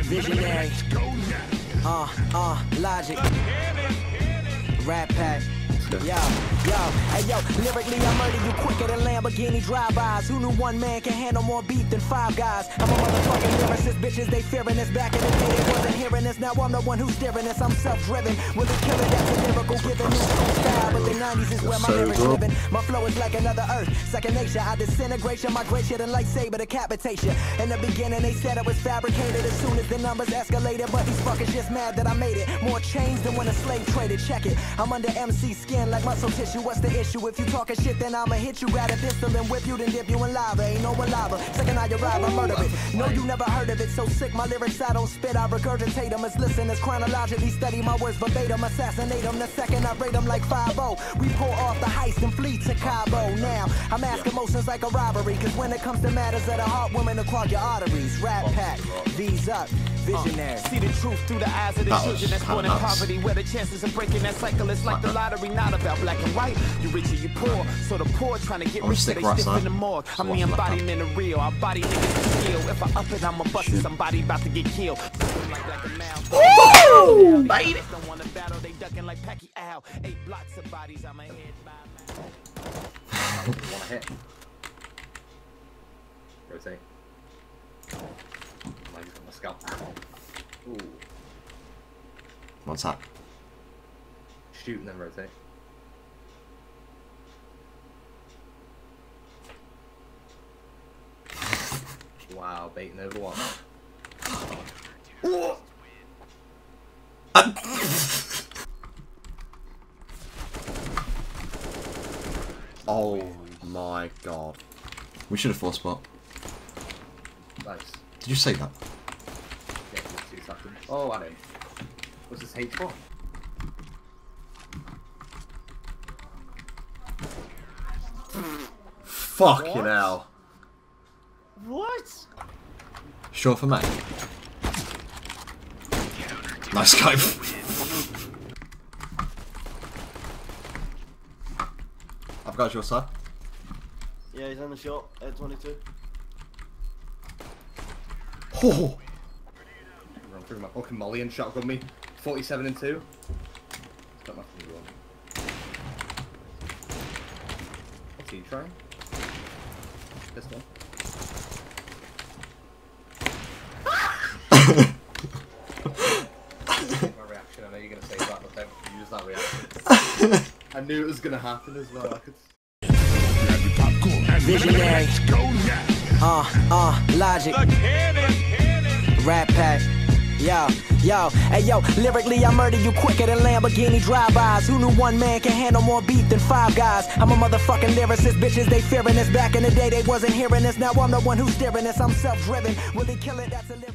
Visionary. Logic. Rat Pack. Yo, hey yo, lyrically I murder you quicker than Lamborghini drive-bys. Who knew one man can handle more beef than 5 guys? I'm a motherfucking lyricist, bitches, they fearing this. Back in the day, they wasn't hearing this. Now I'm the one who's steering this. I'm self-driven, with a killer that's a lyrical, giving new school style. But the 90s is where my lyrics living. My flow is like another earth, second nature. I disintegrate you, migration than lightsaber decapitation. In the beginning, they said it was fabricated. As soon as the numbers escalated, but these fuckers just mad that I made it. More change than when a slave traded. Check it, I'm under MC skin like muscle tissue. What's the issue? If you talking shit, then I'ma hit you. Grab a pistol and whip you, then dip you in lava. Ain't no lava. Second I arrive, I murder it. No, you never heard of it. So sick, my lyrics I don't spit, I regurgitate them. As listeners chronologically study my words verbatim. Assassinate them the second I rate them like 5-0. We pull off the heist and flee to Cabo. Now I mask emotions like a robbery, cause when it comes to matters of the heart, women will clog your arteries. Rat Pack, V's up. Visionary. See the truth through the eyes of the children that's born in poverty, where the chances of breaking that cycle is like the lottery, not about black and white. You rich or you poor, so the poor trying to get rich, so they stiff in the morgue. I'm the embodiment of real. I body niggas to kill. If I up it, I'ma bust it. Somebody about to get killed. Ooh, baby. Don't want to battle, they ducking like Packy Owl. 8 blocks of bodies, I'm ahead by Want to hit? Rotate. I just got my scalp. Ooh. What's that? Shoot and then rotate. Wow, baiting over one. Oh my god. We should have forced spot. Nice. Did you say that? Yeah, 2 seconds. Oh, I know. What's this H for? Fucking hell. What? Sure for me. Nice scope. I've got your side. Yeah, he's on the shot at 22. Oh. Run through my fucking molly and shotgun me. 47 and 2. It's not my finger one. What's he trying? This one. My reaction, I know you're gonna say that, but don't use that reaction. I knew it was gonna happen as well. I could. Visionary. Logic. Rat Pack. Yo, hey yo, lyrically I murder you quicker than Lamborghini drive-bys. Who knew one man can handle more beef than 5 guys? I'm a motherfucking lyricist, bitches, they fearing this. Back in the day, they wasn't hearing this. Now I'm the one who's steering this. I'm self-driven. Will he kill it? That's a